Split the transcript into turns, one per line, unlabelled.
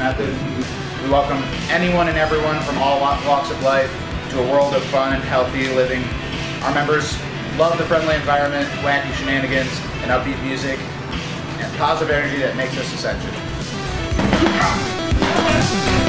method. We welcome anyone and everyone from all walks of life to a world of fun and healthy living. Our members love the friendly environment, wacky shenanigans, and upbeat music, and positive energy that makes us essential.